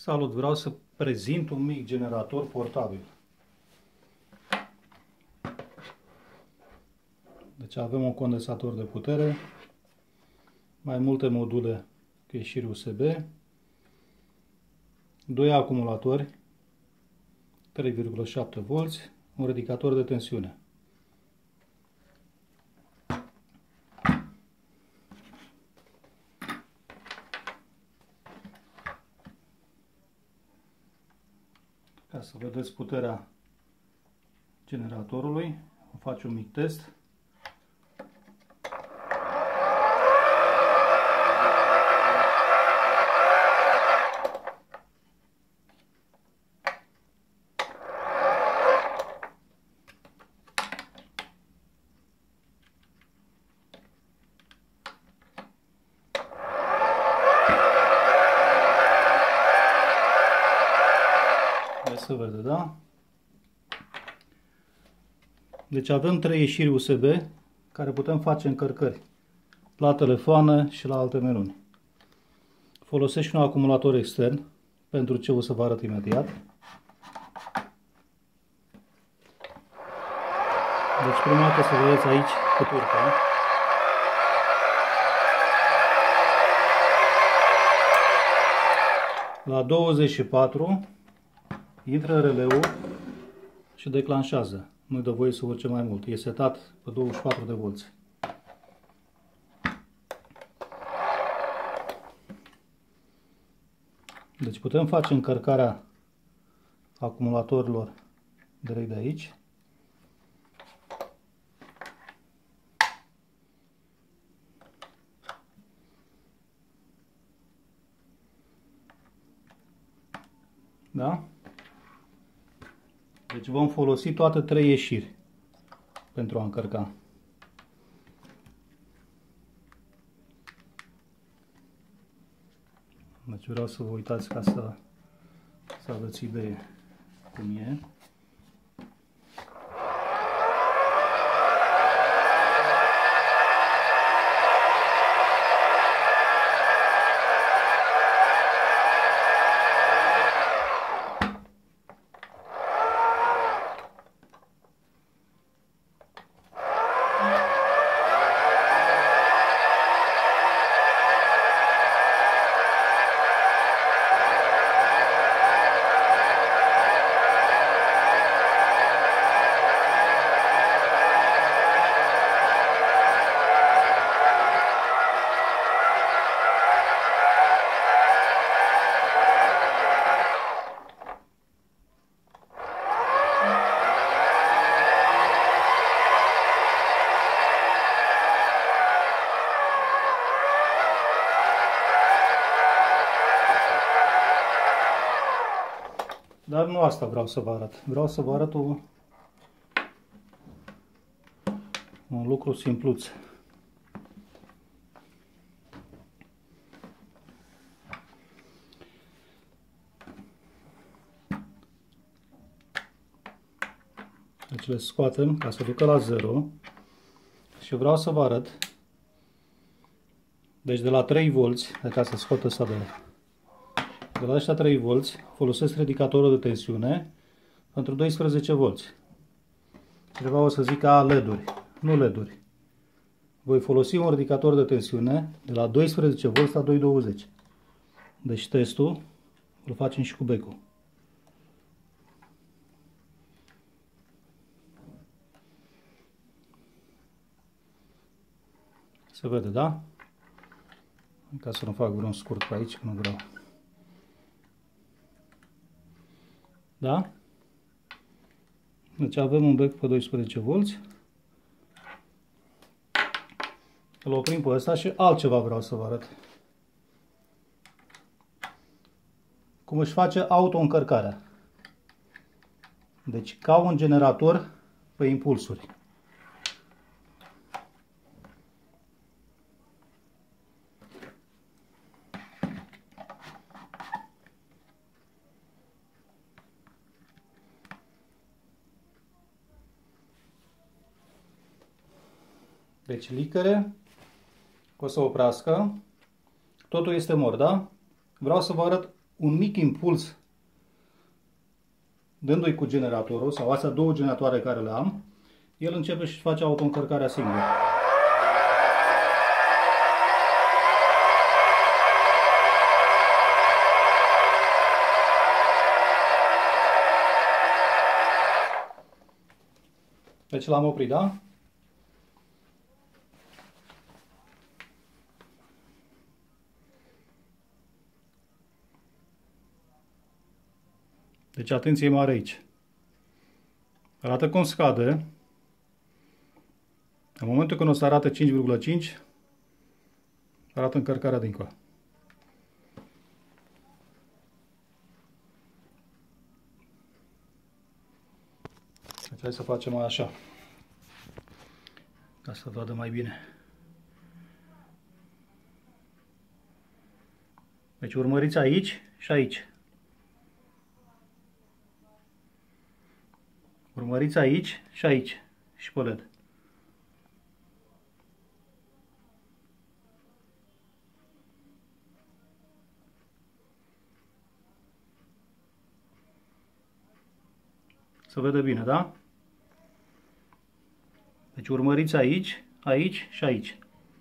Salut, vreau să prezint un mic generator portabil. Deci avem un condensator de putere, mai multe module cu ieșiri USB, 2 acumulatori, 3,7 V, un ridicator de tensiune. Ca să vedeți puterea generatorului, o fac un mic test. Se vede, da? Deci avem 3 ieșiri USB care putem face încărcări la telefoane și la alte menuni. Folosesc și un acumulator extern pentru ce o să vă arăt imediat. Deci prima dată să vedeți aici cât urcă. La 24 intră releu și declanșează. Nu-i dă voie să urce mai mult. E setat pe 24 de volți. Deci putem face încărcarea acumulatorilor direct de aici. Da? Deci vom folosi toate 3 ieșiri pentru a încărca. Deci vreau să vă uitați ca să aveți idee cum e. Dar nu asta vreau să vă arăt. Vreau să vă arăt un lucru simpluț. Deci le scoatem ca să ducă la 0 și vreau să vă arăt. Deci de la 3 volți, ca să scot ăsta de la ăștia 3 volți, folosesc ridicatorul de tensiune pentru 12 volți. Cineva o să zică LED-uri. Nu LED-uri. Voi folosi un ridicator de tensiune de la 12 volți la 220. Deci testul îl facem și cu becul. Se vede, da? Ca să nu fac vreun scurt pe aici, că nu vreau. Da? Deci avem un bec pe 12 volți. Îl oprim pe ăsta și altceva vreau să vă arăt. Cum își face auto-încărcarea. Deci ca un generator pe impulsuri. Deci licăre, o să oprească, totul este mort, da? Vreau să vă arăt un mic impuls dându-i cu generatorul sau astea două generatoare care le am, el începe și face autoîncărcarea singură. Deci l-am oprit, da? Deci atenție mare aici. Arată cum scade. În momentul când o să arate 5,5, arată încărcarea dincolo. Deci hai să facem așa, ca să vadă mai bine. Deci urmăriți aici și aici. Urmăriți aici și aici și pe LED. Se vede bine, da? Deci urmăriți aici, aici și aici.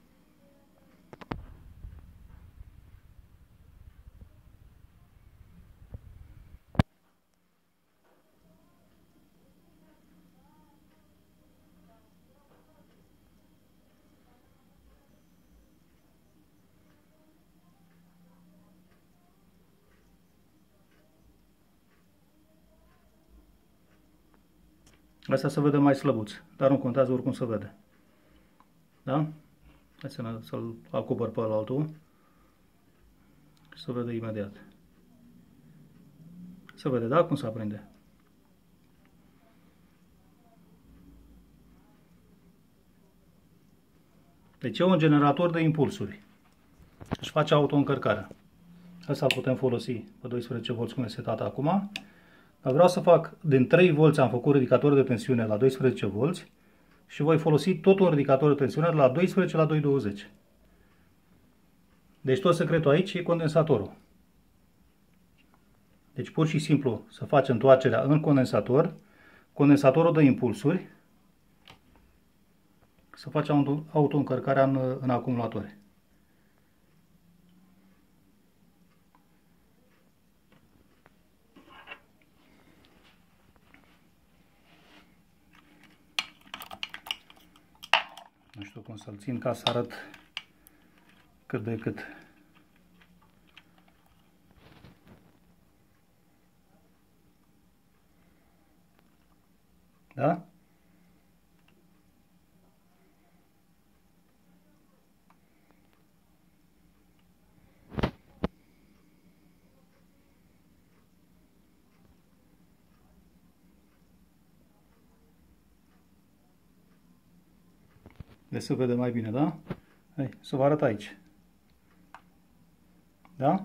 Asta se vede mai slăbuț, dar nu contează, oricum se vede. Da? Hai să-l acopăr pe altul. Se vede imediat. Se vede, da? Cum se aprinde. Deci e un generator de impulsuri. Își face autoîncărcarea. Asta putem folosi pe 12 V cum e setat acum. Dar vreau să fac, din 3 V am făcut ridicator de tensiune la 12 V și voi folosi tot un ridicator de tensiune de la 12 la 220. Deci tot secretul aici e condensatorul. Deci pur și simplu să faci întoarcerea în condensator, condensatorul de impulsuri, să faci autoîncărcarea în acumulatoare. Nu știu cum să-l țin ca să arăt cât de cât. Da? Deci se vede mai bine, da? Hai, să vă arăt aici. Da?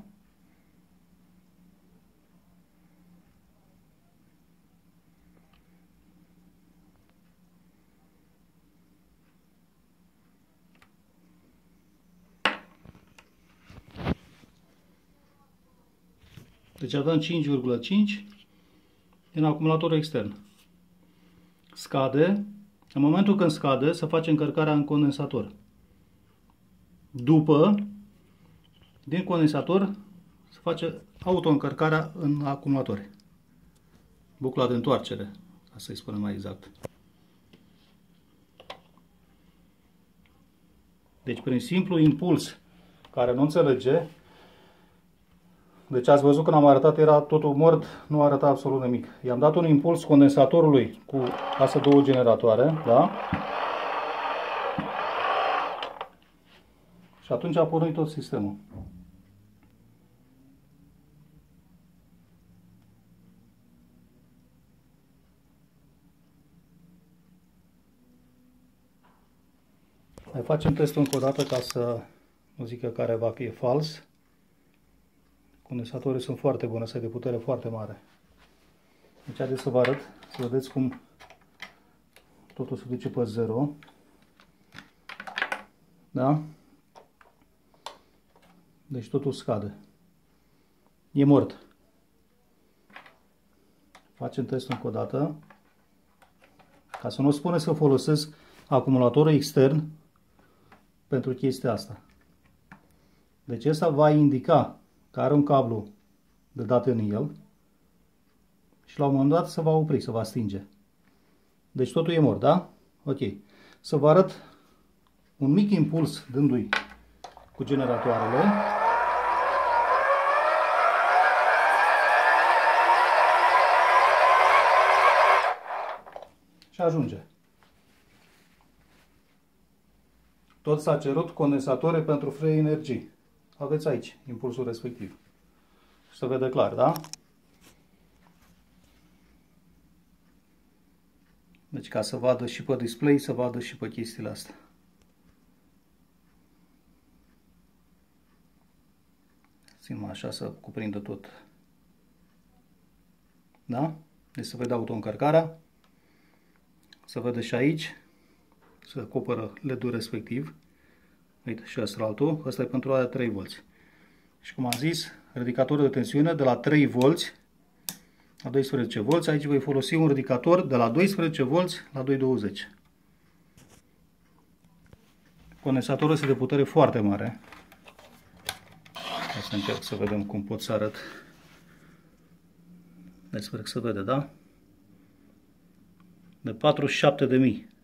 Deci avem 5,5 în acumulatorul extern. Scade. În momentul când scade, se face încărcarea în condensator. După, din condensator, se face autoîncărcarea în acumulator. Bucla de întoarcere, ca să-i spunem mai exact. Deci, prin simplu impuls, care nu înțelege, deci ați văzut când am arătat, era totul mort, nu arăta absolut nimic. I-am dat un impuls condensatorului cu astea două generatoare, da? Și atunci a pornit tot sistemul. Mai facem testul încă o dată ca să nu zică careva că e fals. Condensatorii sunt foarte bune, sunt de putere foarte mare. Deci haideți să vă arăt, să vedeți cum totul se duce pe 0. Da? Deci totul scade. E mort. Facem testul încă o dată. Ca să nu spuneți să folosesc acumulatorul extern pentru chestia asta. Deci ăsta va indica că are un cablu de dat în el și la un moment dat se va opri, se va stinge. Deci totul e mort, da? Ok. Să vă arăt un mic impuls dându-i cu generatoarele. Și ajunge. Tot s-a cerut condensatoare pentru free energii. Aveți aici impulsul respectiv. Și se vede clar, da? Deci ca să vadă și pe display, să vadă și pe chestiile astea. Țin așa să cuprindă tot. Da? Deci se vede autoîncărcarea. Se vede și aici. Se acoperă LED-ul respectiv. Uite, și ăsta altul. Ăsta e pentru aia 3 V. Și cum am zis, ridicatorul de tensiune de la 3 V la 12 V. Aici voi folosi un ridicator de la 12 V la 220. Condensatorul este de putere foarte mare. O să încerc să vedem cum pot să arăt. Deci sper că se vede, da? De 47.000